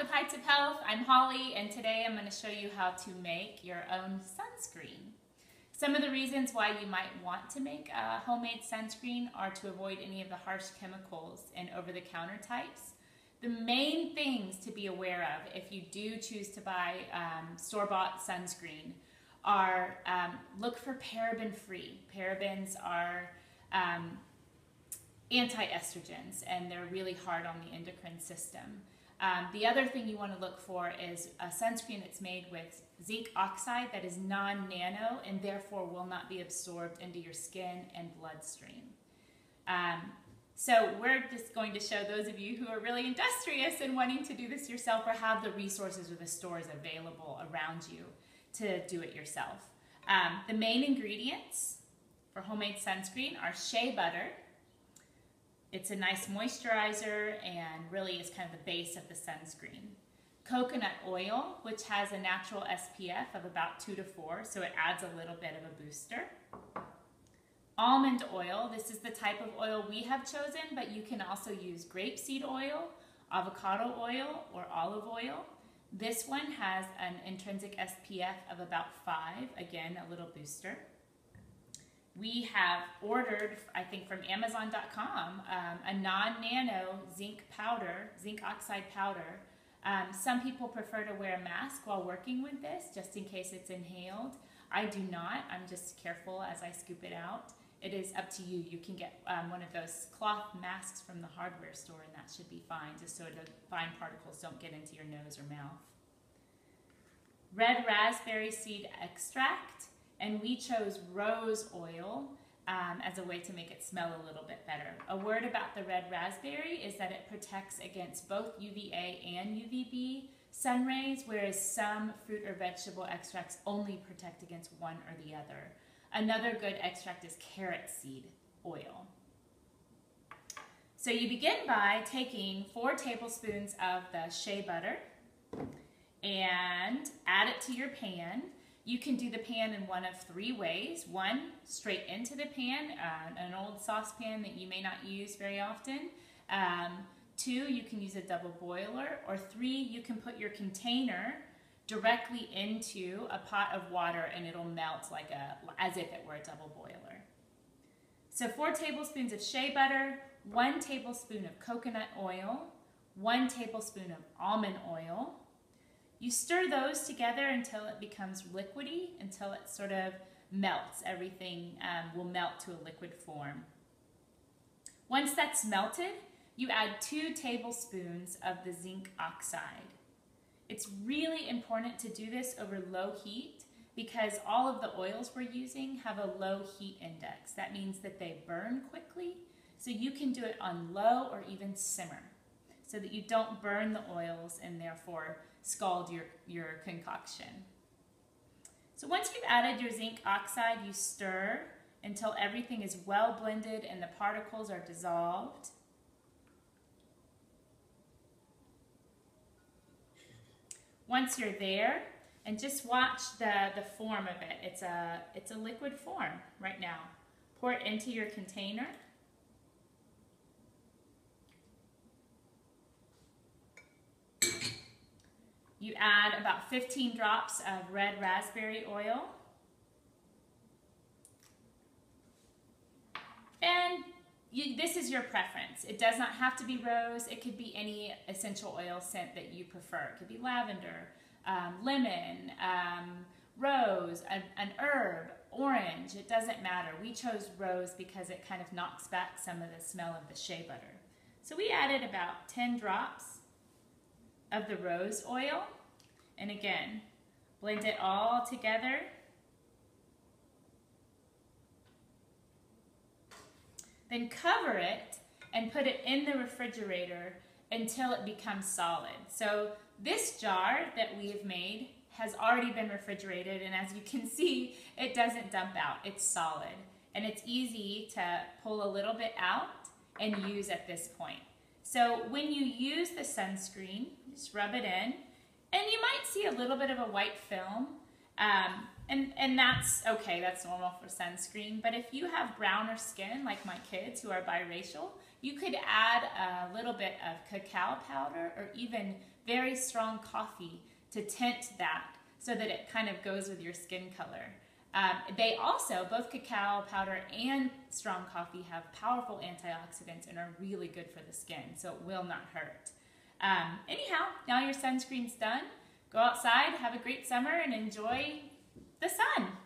with Heights of Health. I'm Holly, and today I'm going to show you how to make your own sunscreen. Some of the reasons why you might want to make a homemade sunscreen are to avoid any of the harsh chemicals and over-the-counter types. The main things to be aware of if you do choose to buy store-bought sunscreen are look for paraben-free. Parabens are anti-estrogens, and they're really hard on the endocrine system. The other thing you want to look for is a sunscreen that's made with zinc oxide that is non-nano and therefore will not be absorbed into your skin and bloodstream. So we're just going to show those of you who are really industrious and wanting to do this yourself or have the resources or the stores available around you to do it yourself. The main ingredients for homemade sunscreen are shea butter. It's a nice moisturizer and really is kind of the base of the sunscreen. Coconut oil, which has a natural SPF of about 2 to 4, so it adds a little bit of a booster. Almond oil, this is the type of oil we have chosen, but you can also use grapeseed oil, avocado oil, or olive oil. This one has an intrinsic SPF of about 5, again, a little booster. We have ordered, I think from Amazon.com, a non-nano zinc powder, zinc oxide powder. Some people prefer to wear a mask while working with this, just in case it's inhaled. I do not. I'm just careful as I scoop it out. It is up to you. You can get one of those cloth masks from the hardware store, and that should be fine, just so the fine particles don't get into your nose or mouth. Red raspberry seed extract. And we chose rose oil as a way to make it smell a little bit better. A word about the red raspberry is that it protects against both UVA and UVB sun rays, whereas some fruit or vegetable extracts only protect against one or the other. Another good extract is carrot seed oil. So you begin by taking 4 tablespoons of the shea butter and add it to your pan. You can do the pan in one of 3 ways. 1, straight into the pan, an old saucepan that you may not use very often. 2, you can use a double boiler. Or 3, you can put your container directly into a pot of water and it'll melt as if it were a double boiler. So 4 tablespoons of shea butter, 1 tablespoon of coconut oil, 1 tablespoon of almond oil. You stir those together until it becomes liquidy, until it sort of melts. Everything will melt to a liquid form. Once that's melted, you add 2 tablespoons of the zinc oxide. It's really important to do this over low heat because all of the oils we're using have a low heat index. That means that they burn quickly, so you can do it on low or even simmer so that you don't burn the oils and therefore scald your concoction. So once you've added your zinc oxide, you stir until everything is well blended and the particles are dissolved. Once you're there, and just watch the form of it. It's a liquid form right now. Pour it into your container. You add about 15 drops of red raspberry oil. And this is your preference. It does not have to be rose. It could be any essential oil scent that you prefer. It could be lavender, lemon, rose, an herb, orange. It doesn't matter. We chose rose because it kind of knocks back some of the smell of the shea butter. So we added about 10 drops of the rose oil, and again, blend it all together. Then cover it and put it in the refrigerator until it becomes solid. So this jar that we've made has already been refrigerated, and as you can see, it doesn't dump out. It's solid, and it's easy to pull a little bit out and use at this point. So when you use the sunscreen, just rub it in, and you might see a little bit of a white film, and that's okay, that's normal for sunscreen. But if you have browner skin, like my kids who are biracial, You could add a little bit of cacao powder or even very strong coffee to tint that so that it kind of goes with your skin color. They also, both cacao powder and strong coffee, have powerful antioxidants and are really good for the skin, so it will not hurt. Anyhow, now your sunscreen's done. Go outside, have a great summer, and enjoy the sun.